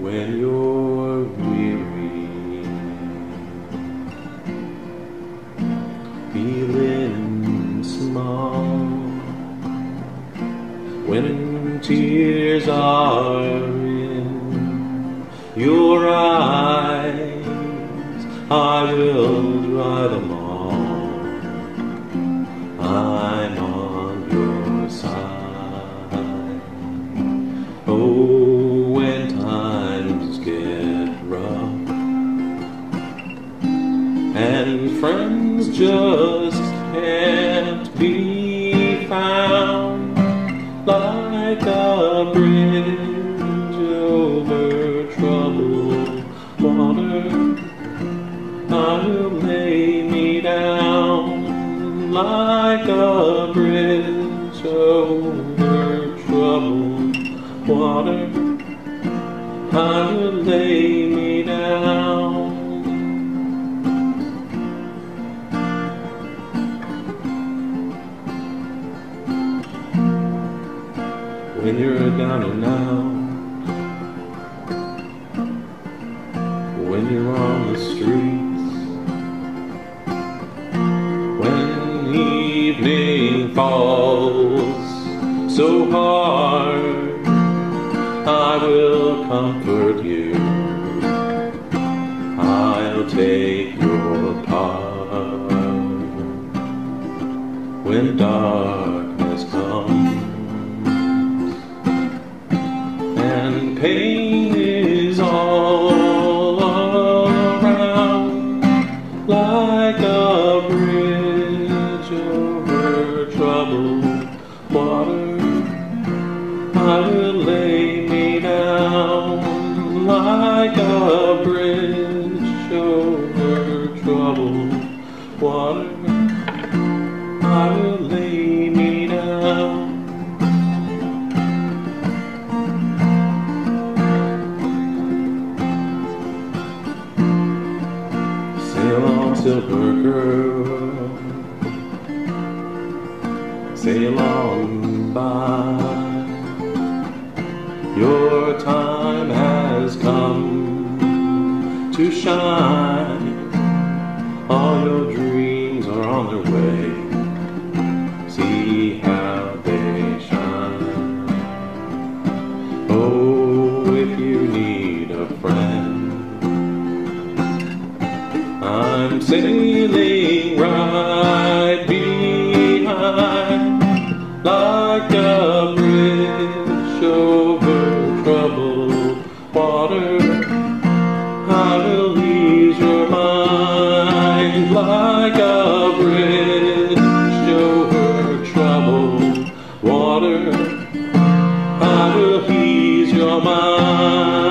when you're weary, feeling small, when tears are in your eyes, I will dry them all. I'm on your side. Oh, when times get rough and friends just can't be found, like a bridge over troubled water, I will lay me down. Like a bridge over troubled water, I will lay me down. When you're down and out, when you're on the streets, when evening falls so hard, I will comfort you. I'll take your part. When darkness comes and pain is all around, like a bridge over troubled water, I will lay me down. Like a bridge over troubled water, I will lay me down. Sail on, silver girl, sail on by. Your time has come to shine. All your dreams are on their way. See how they shine. Oh, if you need a friend, I'm sailing right behind. Like a bridge over troubled water, I will ease your mind. Like a bridge over troubled water, I will ease your mind.